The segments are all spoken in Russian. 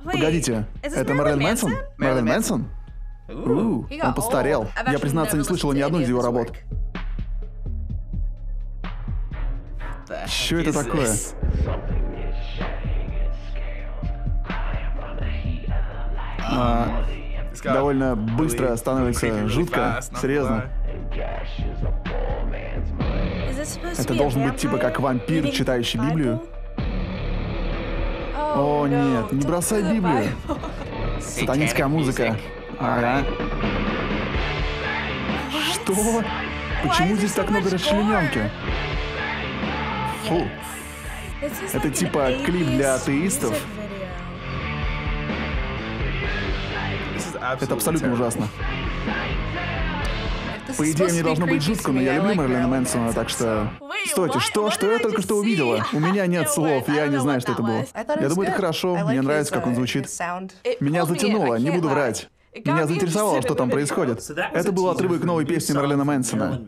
Погодите, это Мэрилин Мэнсон? Мэрилин Мэнсон? Он постарел. Я, признаться, не слышала ни одной из его работ. Что это такое? Довольно быстро становится жутко. Серьезно. Это должен быть типа как вампир, читающий Библию? О, нет, не бросай Библию. Сатанинская музыка. Ага. Что? Почему здесь так много расчлененки? Фу. Это типа клип для атеистов? Это абсолютно ужасно. По идее, мне должно быть жутко, но я люблю Мэрилина Мэнсона, так что... Стойте, что? Что я только что увидела? У меня нет слов, я не знаю, что это было. Я думаю, это хорошо, мне нравится, как он звучит. Меня затянуло, не буду врать. Меня заинтересовало, что там происходит. Это был отрывок новой песни Мэрилина Мэнсона.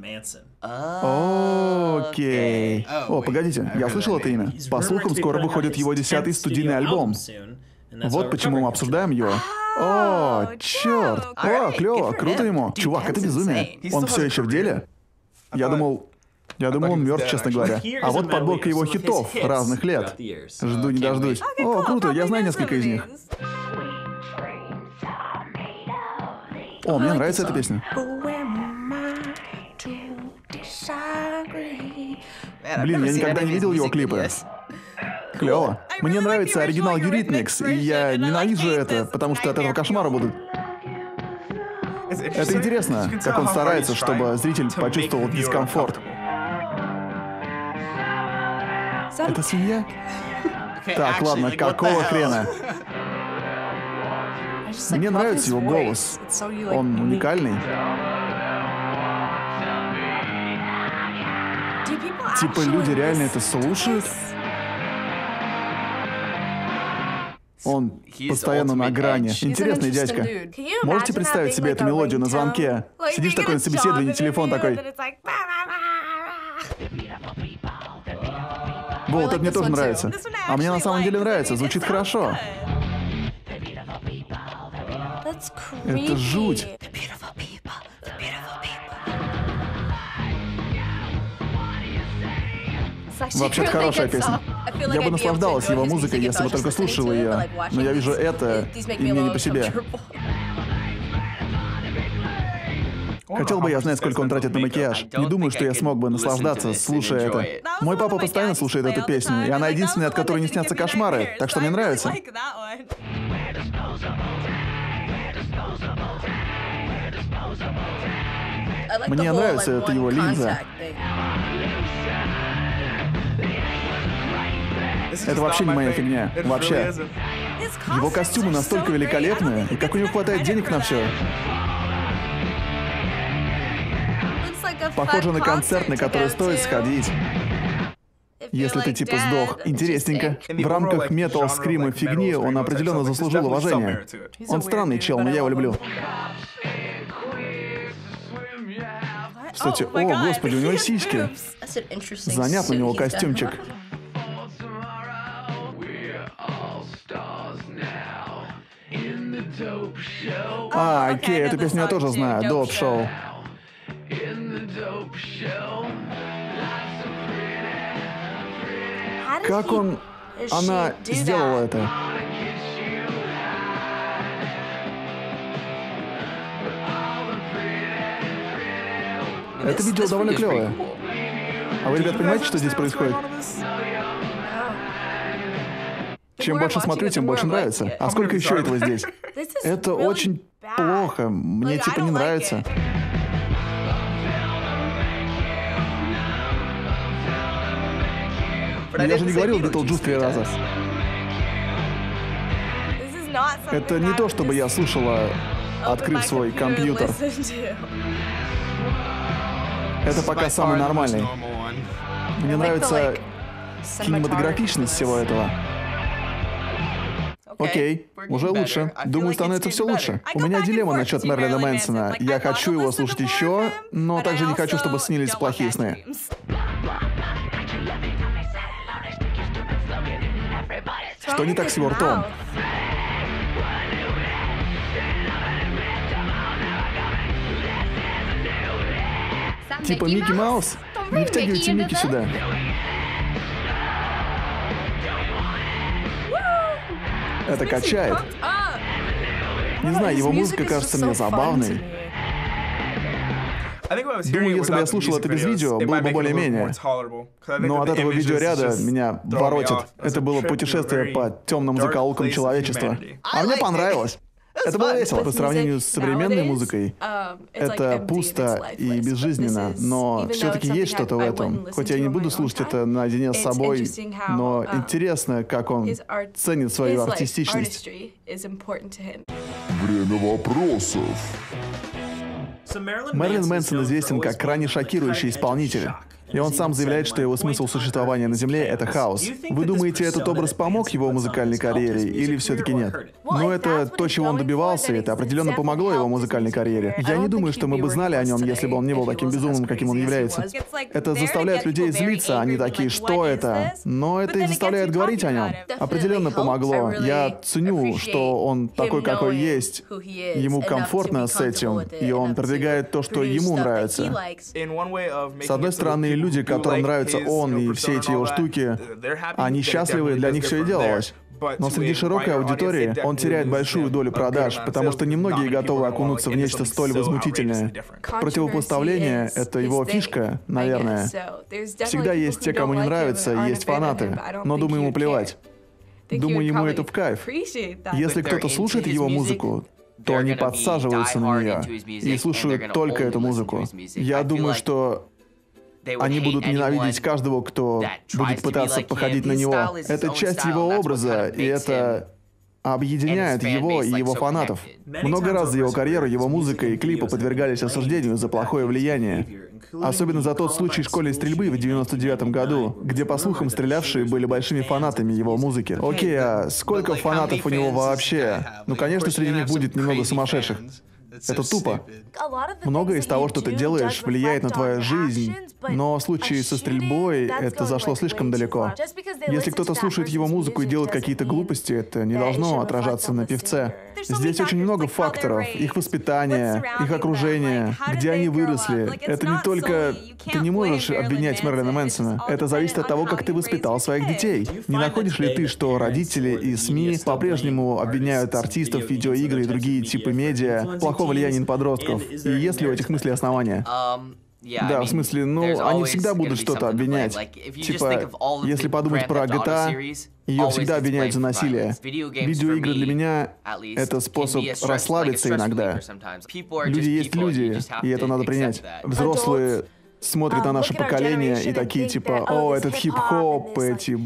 Окей. О, погодите, я слышал это имя. По слухам, скоро выходит его 10-й студийный альбом. Вот почему мы обсуждаем его. О, черт! О, клево, круто ему. Чувак, это безумие. Он все еще в деле? Я думал, он мертв, честно говоря. А вот подборка его хитов разных лет. Жду не дождусь. О, круто, я знаю несколько из них. О, мне нравится эта песня. Блин, я никогда не видел его клипы. Клево. Мне нравится оригинал Eurythmics, и я ненавижу это, потому что от этого кошмара будут. Это интересно, как он старается, чтобы зритель почувствовал дискомфорт. Это свинья? Так, ладно, какого хрена? Мне нравится его голос. Он уникальный. Типа люди реально это слушают? Он постоянно на грани. Интересный дядька. Можете представить себе эту мелодию на звонке? Сидишь такой на собеседовании, телефон такой. Вот, это мне тоже нравится. А мне на самом деле нравится, звучит хорошо. Это жуть. Вообще-то хорошая песня. Я бы наслаждалась его музыкой, если бы только слушала ее. Но я вижу это, и мне не по себе. Хотел бы я знать, сколько он тратит на макияж. Не думаю, что я смог бы наслаждаться, слушая это. Мой папа постоянно слушает эту песню, и она единственная, от которой не снятся кошмары, так что мне нравится. Мне нравится эта его линза. Это вообще не моя фигня. Вообще. Его костюмы настолько великолепные, и как у него хватает денег на все. Похоже на концерт, на который стоит сходить. Если ты типа сдох. Интересненько. В рамках метал, скрима, фигни он определенно заслужил уважение. Он странный чел, но я его люблю. Кстати, о, господи, у него сиськи. Занятно у него костюмчик. А, окей, эту песню я тоже знаю. Доп шоу. Как она сделала это? Это видео довольно клевое. А вы, ребят, понимаете, что здесь происходит? Чем больше смотрю, тем больше нравится. А сколько еще этого здесь? Это очень плохо. Мне типа не нравится. Я же не говорил Beetlejuice 3 раза. Это не то, чтобы я слушала, открыв свой компьютер. Это пока самый нормальный. Мне нравится кинематографичность всего этого. Окей, уже лучше. Думаю, становится все лучше. У меня дилемма насчет Мэрилина Мэнсона. Я хочу его слушать еще, но также не хочу, чтобы снились плохие сны. Что не так с его ртом? Типа Микки Маус? Не втягивайте Микки сюда. Это качает. Не знаю, его музыка кажется мне забавной. Думаю, если бы я слушал это без видео, было бы более-менее. Но от этого видеоряда меня воротит. Это было путешествие по темным закоулкам человечества. А мне понравилось. Это было весело по сравнению с современной музыкой. Это пусто и безжизненно, но все-таки есть что-то в этом. Хоть я не буду слушать это наедине с собой, но интересно, как он ценит свою артистичность. Время вопросов. Мэрилин Мэнсон известен как крайне шокирующий исполнитель. И он сам заявляет, что его смысл существования на Земле — это хаос. Вы думаете, этот образ помог его музыкальной карьере или все-таки нет? Ну, это то, чего он добивался, и это определенно помогло его музыкальной карьере. Я не думаю, что мы бы знали о нем, если бы он не был таким безумным, каким он является. Это заставляет людей злиться, они такие, что это? Но это и заставляет говорить о нем. Определенно помогло. Я ценю, что он такой, какой есть. Ему комфортно с этим, и он продвигает то, что ему нравится. С одной стороны, люди, которым нравится он и все эти его штуки, они счастливы, для них все и делалось. Но среди широкой аудитории он теряет большую долю продаж, потому что немногие готовы окунуться в нечто столь возмутительное. Противопоставление — это его фишка, наверное. Всегда есть те, кому не нравится, и есть фанаты. Но думаю, ему плевать. Думаю, ему это в кайф. Если кто-то слушает его музыку, то они подсаживаются на нее и слушают только эту музыку. Я думаю, что они будут ненавидеть каждого, кто будет пытаться походить на него. Это часть его образа, и это объединяет его и его фанатов. Много раз за его карьеру его музыка и клипы подвергались осуждению за плохое влияние. Особенно за тот случай школьной стрельбы в 99-м году, где, по слухам, стрелявшие были большими фанатами его музыки. Окей, а сколько фанатов у него вообще? Ну, конечно, среди них будет немного сумасшедших. Это тупо. Многое из того, что ты делаешь, влияет на твою жизнь, но в случае со стрельбой это зашло слишком далеко. Если кто-то слушает его музыку и делает какие-то глупости, это не должно отражаться на певце. Здесь очень много факторов. Их воспитание, их окружение, где они выросли. Это не только... Ты не можешь обвинять Мэрилина Мэнсона. Это зависит от того, как ты воспитал своих детей. Не находишь ли ты, что родители и СМИ по-прежнему обвиняют артистов, видеоигры и другие типы медиа в плохом влиянии на подростков? И есть ли у этих мыслей основания? Да, в смысле, ну, они всегда будут что-то обвинять. Типа, если подумать про GTA, ее всегда обвиняют за насилие. Видеоигры для меня — это способ расслабиться иногда. Люди есть люди, и это надо принять. Взрослые смотрят на наше поколение и такие типа, о, этот хип-хоп, эти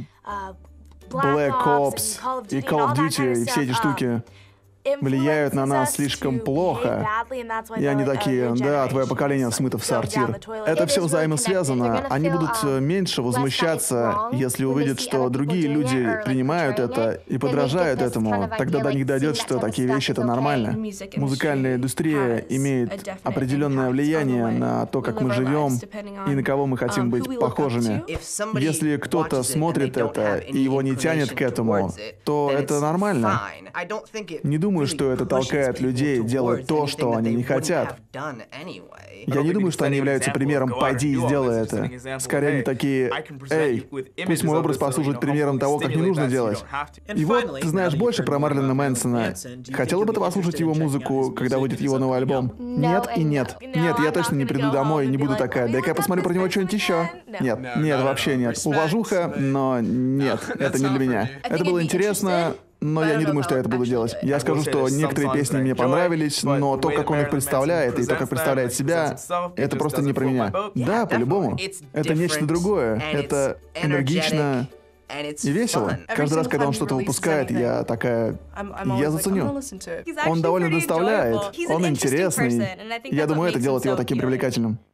Black Ops и Call of Duty и все эти штуки влияют на нас слишком плохо. И они такие, да, твое поколение смыто в сортир. Это все взаимосвязано. Они будут меньше возмущаться, если увидят, что другие люди принимают это и подражают этому. Тогда до них дойдет, что такие вещи — это нормально. Музыкальная индустрия имеет определенное влияние на то, как мы живем и на кого мы хотим быть похожими. Если кто-то смотрит это и его не тянет к этому, то это нормально. Не думаю, что это толкает людей делать то, что они не хотят. Я не думаю, что они являются примером «пойди и сделай это». Скорее, они такие, «Эй, пусть мой образ послужит примером того, как не нужно делать». И вот, ты знаешь больше про Мэрилина Мэнсона. Хотела бы ты послушать его музыку, когда выйдет его новый альбом? Нет и нет. Нет, я точно не приду домой и не буду такая, дай-ка я посмотрю про него что-нибудь еще. Нет, нет, вообще нет. Уважуха, но нет, это не для меня. Это было интересно, но я не думаю, что я это буду делать. Я скажу, что некоторые песни мне понравились, но то, как он их представляет, и то, как представляет себя, это просто не про меня. Да, по-любому. Это нечто другое. Это энергично и весело. Каждый раз, когда он что-то выпускает, я такая... Я заценю. Он довольно доставляет. Он интересный. Я думаю, это делает его таким привлекательным.